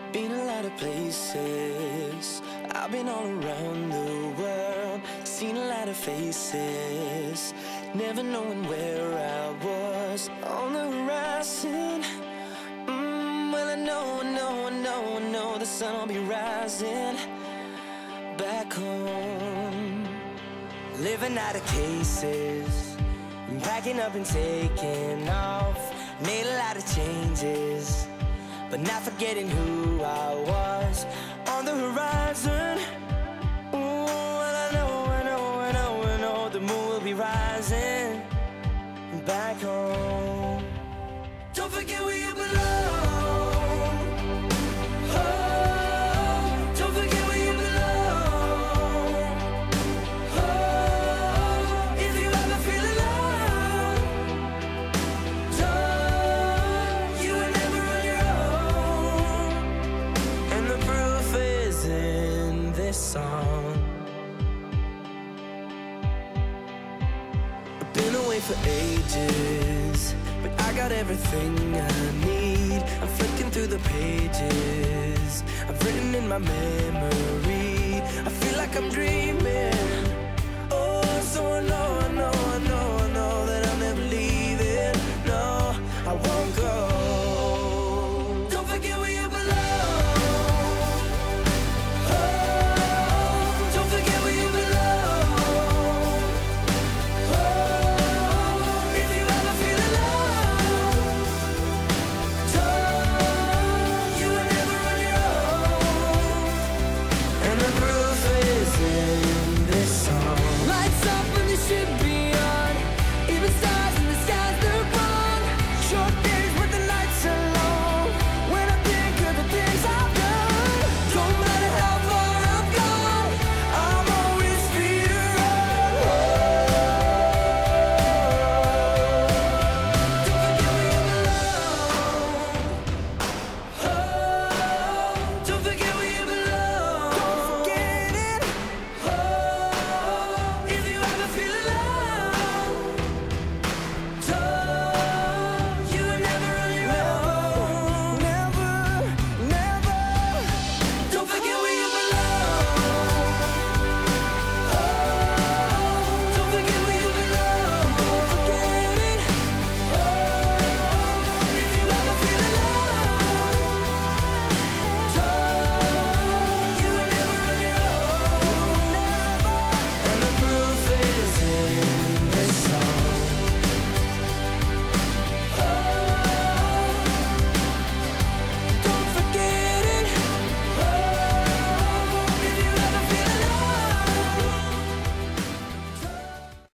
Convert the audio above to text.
Been a lot of places, I've been all around the world, seen a lot of faces, never knowing where I was on the horizon. Well, I know the sun will be rising back home. Living out of cases, packing up and taking off. Made a lot of changes, but not forgetting who I was on the horizon. Ooh, well, I know the moon will be rising back home. Don't forget where you belong. Oh, don't forget where you belong. Oh, if you ever feel alone, you were never on your own. And the proof is in this song. I've been away for ages, but I got everything I need. I'm flicking through the pages I've written in my memory. I feel like I'm dreaming. Oh, so I know that I'll never leave it. No, I won't